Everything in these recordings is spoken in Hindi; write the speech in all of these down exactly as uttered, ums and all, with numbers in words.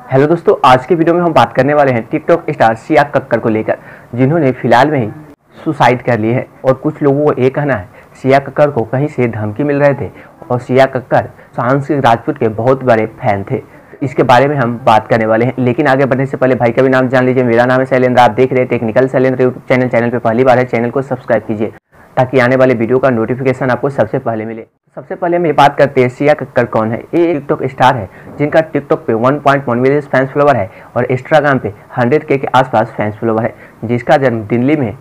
हेलो दोस्तों, आज के वीडियो में हम बात करने वाले हैं टिकटॉक स्टार सिया कक्कर को लेकर, जिन्होंने फिलहाल में ही सुसाइड कर ली है। और कुछ लोगों को ये कहना है सिया कक्कर को कहीं से धमकी मिल रहे थे और सिया कक्कर सुशांत सिंह राजपूत के बहुत बड़े फैन थे। इसके बारे में हम बात करने वाले हैं, लेकिन आगे बढ़ने से पहले भाई का भी नाम जान लीजिए। मेरा नाम है शैलेंद्र, आप देख रहे हैं technical Shailendra YouTube channel. Channel पर पहली बार है, चैनल को सब्सक्राइब कीजिए ताकि आने वाले वीडियो का नोटिफिकेशन आपको सबसे पहले मिले। सबसे पहले हम ये बात करते हैं सिया कक्कर कौन है। ये टिकटॉक स्टार है जिनका टिकटॉक पे one point one million fans follower है और इंस्टाग्राम पे हंड्रेड के के आसपास फैंस फॉलोवर है। जिसका जन्म दिल्ली में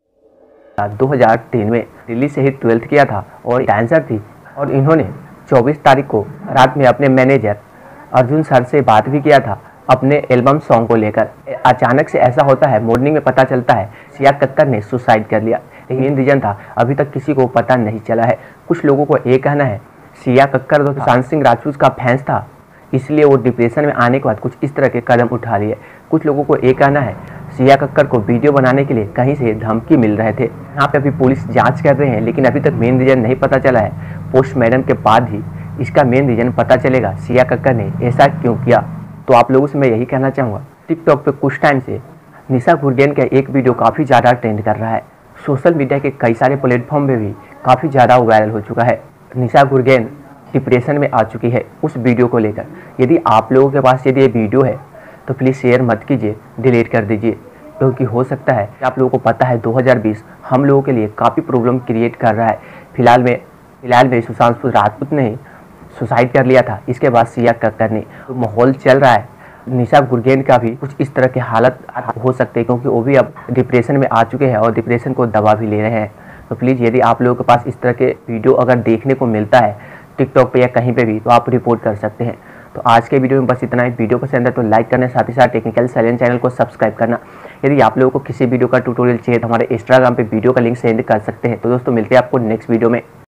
दो हज़ार तीन में दिल्ली से ही ट्वेल्थ किया था और डांसर थी। और इन्होंने चौबीस तारीख को रात में अपने मैनेजर अर्जुन सर से बात भी किया था अपने एल्बम सॉन्ग को लेकर। अचानक से ऐसा होता है, मॉर्निंग में पता चलता है सिया कक्कर ने सुसाइड कर लिया। मेन रीजन था अभी तक किसी को पता नहीं चला है। कुछ लोगों को ये कहना है सिया कक्कर तो सुशांत सिंह राजपूत का फैंस था, इसलिए वो डिप्रेशन में आने के बाद कुछ इस तरह के कदम उठा लिए। कुछ लोगों को ये कहना है सिया कक्कर को वीडियो बनाने के लिए कहीं से धमकी मिल रहे थे। यहाँ पे अभी पुलिस जांच कर रहे हैं, लेकिन अभी तक मेन रीजन नहीं पता चला है। पोस्टमार्टम के बाद ही इसका मेन रीजन पता चलेगा सिया कक्कर ने ऐसा क्यों किया। तो आप लोगों से मैं यही कहना चाहूँगा, टिकटॉक पे कुछ टाइम से निशा गुरगेन का एक वीडियो काफ़ी ज़्यादा ट्रेंड कर रहा है। सोशल मीडिया के कई सारे प्लेटफॉर्म पे भी काफ़ी ज़्यादा वायरल हो चुका है। निशा गुरगेन डिप्रेशन में आ चुकी है उस वीडियो को लेकर। यदि आप लोगों के पास यदि ये वीडियो है तो प्लीज़ शेयर मत कीजिए, डिलीट कर दीजिए, क्योंकि हो सकता है आप लोगों को पता है दो हज़ार बीस हम लोगों के लिए काफ़ी प्रॉब्लम क्रिएट कर रहा है। फिलहाल में फिलहाल में सुशांत सिंह राजपूत ने सुसाइड कर लिया था, इसके बाद सिया कक्कर ने। तो माहौल चल रहा है, निशा गुरगेन का भी कुछ इस तरह के हालत हो सकते हैं, क्योंकि वो भी अब डिप्रेशन में आ चुके हैं और डिप्रेशन को दवा भी ले रहे हैं। तो प्लीज़ यदि आप लोगों के पास इस तरह के वीडियो अगर देखने को मिलता है टिकटॉक पे या कहीं पे भी, तो आप रिपोर्ट कर सकते हैं। तो आज के वीडियो में बस इतना ही। वीडियो पसंद है तो लाइक करना, साथ ही साथ टेक्निकल शैलेंद्र चैनल को सब्सक्राइब करना। यदि आप लोगों को किसी वीडियो का ट्यूटोरियल चाहिए तो हमारे इंस्टाग्राम पे वीडियो का लिंक सेंड कर सकते हैं। तो दोस्तों मिलते हैं आपको नेक्स्ट वीडियो में।